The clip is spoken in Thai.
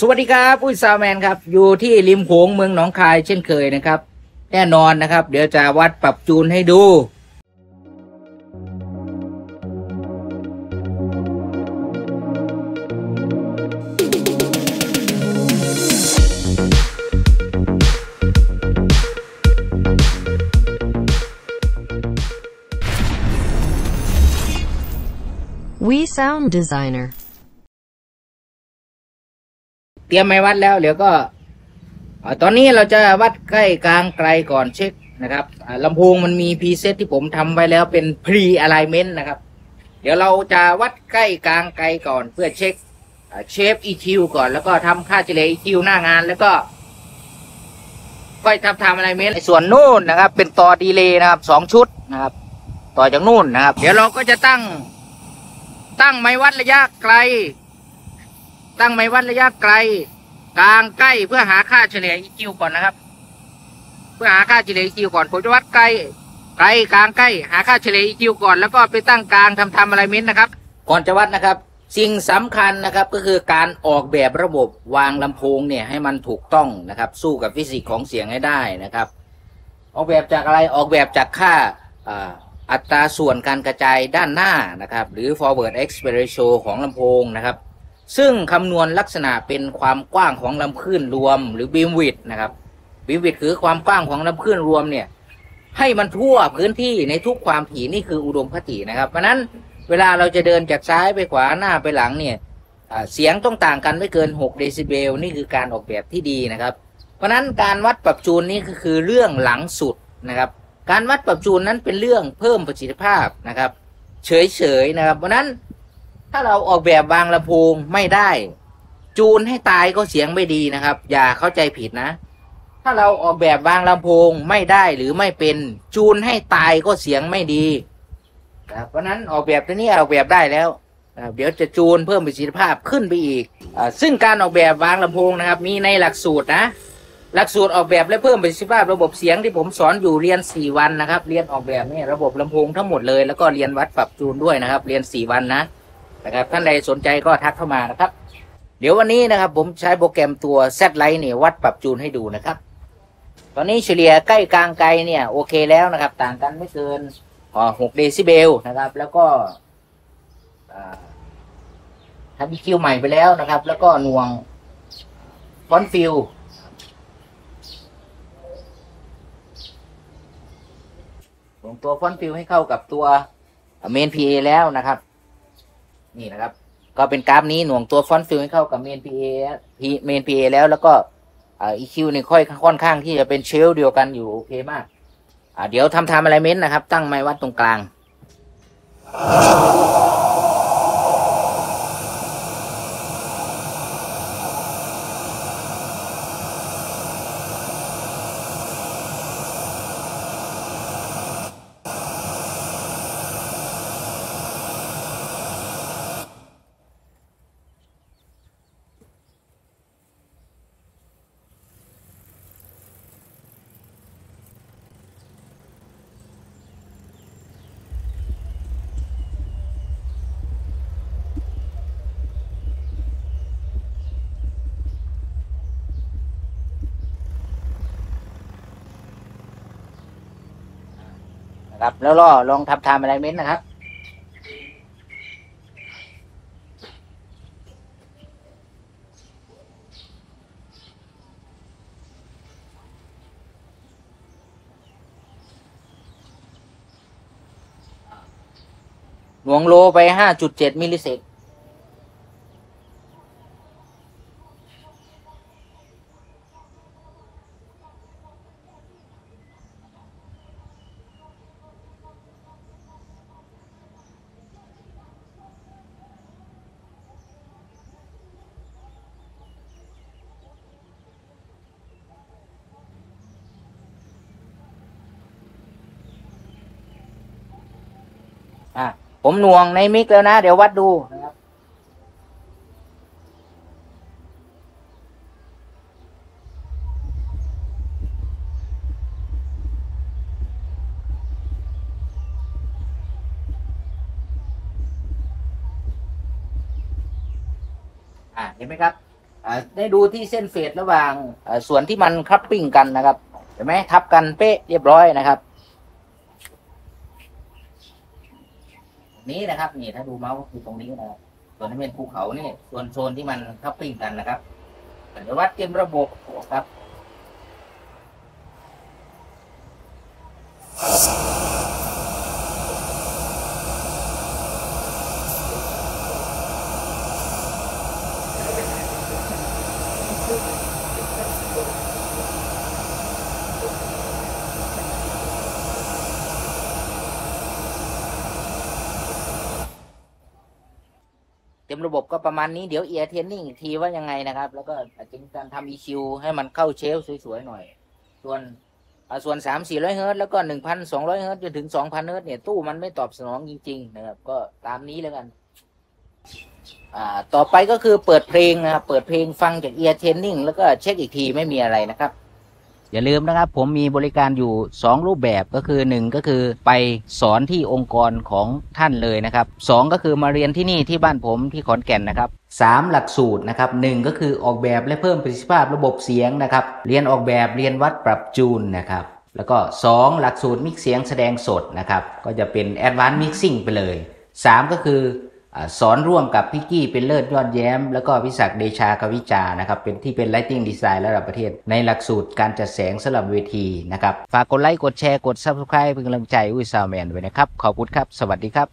สวัสดีครับอุ้ยซาวแมนครับอยู่ที่ริมโขงเมืองหนองคายเช่นเคยนะครับแน่นอนนะครับเดี๋ยวจะวัดปรับจูนให้ดู We Sound Designer เตรียมไม้วัดแล้วเดี๋ยวก็ตอนนี้เราจะวัดใกล้กลางไกลก่อนเช็คนะครับลำโพงมันมีพรีเซตที่ผมทำไว้แล้วเป็น pre alignment นะครับเดี๋ยวเราจะวัดใกล้กลางไกลก่อนเพื่อเช็คเชฟ EQ ก่อนแล้วก็ทำค่าเฉลี่ย EQ หน้างานแล้วก็ค่อยทำ alignment ส่วนนู่นนะครับเป็นต่อดีเลย์นะครับ2 ชุดนะครับต่อจากนู่นนะครับเดี๋ยวเราก็จะตั้งไม้วัดระยะไกลตั้งไม้วัดระยะไกลกลางใกล้เพื่อหาค่าเฉลี่ย EQ ก่อนนะครับเพื่อหาค่าเฉลี่ย EQ ก่อนผมจะวัดไกลกลางใกล้หาค่าเฉลี่ย EQ ก่อนแล้วก็ไปตั้งกลางทำอะไรเม้นนะครับก่อนจะวัดนะครับสิ่งสำคัญนะครับก็คือการออกแบบระบบวางลำโพงเนี่ยให้มันถูกต้องนะครับสู้กับฟิสิกส์ของเสียงให้ได้นะครับออกแบบจากอะไรออกแบบจากค่าอัตราส่วนการกระจายด้านหน้านะครับหรือ forward aspect ratio ของลำโพงนะครับซึ่งคำนวณลักษณะเป็นความกว้างของลำคลื่นรวมหรือ beam width นะครับ beam width คือความกว้างของลำคลื่นรวมเนี่ยให้มันทั่วพื้นที่ในทุกความถี่นี่คืออุดมคตินะครับเพราะนั้นเวลาเราจะเดินจากซ้ายไปขวาหน้าไปหลังเนี่ยเสียงต้องต่างกันไม่เกิน6 เดซิเบลนี่คือการออกแบบที่ดีนะครับเพราะนั้นการวัดปรับจูนนี่ก็คือเรื่องหลังสุดนะครับการวัดปรับจูนนั้นเป็นเรื่องเพิ่มประสิทธิภาพนะครับเฉยๆนะครับเพราะนั้นถ้าเราออกแบบวางลำโพงไม่ได้จูนให้ตายก็เสียงไม่ดีนะครับอย่าเข้าใจผิดนะถ้าเราออกแบบวางลำโพงไม่ได้หรือไม่เป็นจูนให้ตายก็เสียงไม่ดีเพราะนั้นออกแบบตัวนี้ออกแบบได้แล้วเดี๋ยวจะจูนเพิ่มประสิทธิภาพขึ้นไปอีกซึ่งการออกแบบวางลำโพงนะครับมีในหลักสูตรนะหลักสูตรออกแบบและเพิ่มประสิทธิภาพระบบเสียงที่ผมสอนอยู่เรียน4 วันนะครับเรียนออกแบบนี่ระบบลำโพงทั้งหมดเลยแล้วก็เรียนวัดปรับจูนด้วยนะครับเรียน4 วันนะครับท่านใดสนใจก็ทักเข้ามานะครับเดี๋ยววันนี้นะครับผมใช้โปรแกรมตัว Z-Lite เนี่ยวัดปรับจูนให้ดูนะครับตอนนี้เฉลี่ยใกล้กลางไกลเนี่ยโอเคแล้วนะครับต่างกันไม่เกิน6 เดซิเบลนะครับแล้วก็ทำ EQ ใหม่ไปแล้วนะครับแล้วก็หน่วงฟอนต์ฟิลหน่วงตัวฟอนต์ฟิลให้เข้ากับตัวเมน PA แล้วนะครับนี่นะครับก็เป็นกราฟนี้หน่วงตัวฟอนต์ฟิลให้เข้ากับเมน PA แล้วก็EQ เนี่ยค่อนข้างที่จะเป็นเชลเดียวกันอยู่โอเคมากเดี๋ยวทำอะไรเม้นนะครับตั้งไม้วัดตรงกลางครับแล้วลองทำอะไรเม้นนะครับหน่วงโลไป 5.7 มิลลิเซกผมหน่วงในมิกแล้วนะเดี๋ยววัดดูนะครับเห็นไหมครับได้ดูที่เส้นเฟดระหว่างส่วนที่มันคัพปิ้งกันนะครับเห็นไหมทับกันเป๊ะเรียบร้อยนะครับนี้นะครับนี่ถ้าดูเมาส์ก็คือตรงนี้นะครับส่วนที่เป็นภูเขานี่ส่วนโซนที่มันคัพปิ้งกันนะครับเดี๋ยววัดเกมระบบครับเต็มระบบก็ประมาณนี้เดี๋ยวเอียร์เทนนิ่งอีกทีว่ายังไงนะครับแล้วก็อาจจะมีการทำ EQ ให้มันเข้าเชลสวยๆหน่อยส่วน300-400 เฮิร์ตแล้วก็ 1,200 เฮิร์ตจนถึง 2,000 เฮิร์ตเนี่ยตู้มันไม่ตอบสนองจริงๆนะครับก็ตามนี้แล้วกันต่อไปก็คือเปิดเพลงนะครับเปิดเพลงฟังจากเอียร์เทนนิ่งแล้วก็เช็คอีกทีไม่มีอะไรนะครับอย่าลืมนะครับผมมีบริการอยู่2รูปแบบก็คือ1ก็คือไปสอนที่องค์กรของท่านเลยนะครับ2ก็คือมาเรียนที่นี่ที่บ้านผมที่ขอนแก่นนะครับ3หลักสูตรนะครับ1ก็คือออกแบบและเพิ่มประสิทธิภาพระบบเสียงนะครับเรียนออกแบบเรียนวัดปรับจูนนะครับแล้วก็2หลักสูตรมิกเสียงแสดงสดนะครับก็จะเป็น Advanced Mixing ไปเลย3ก็คือสอนร่วมกับพี่กี้เป็นเลิศยอดแย้มแล้วก็พิศักดิ์เดชากวิจานะครับเป็นที่เป็น Lighting Design ระดับประเทศในหลักสูตรการจัดแสงสำหรับเวทีนะครับฝากกดไลค์กดแชร์กด Subscribe เป็นกำลังใจอุ้ยซาวแมนไว้นะครับขอบคุณครับสวัสดีครับ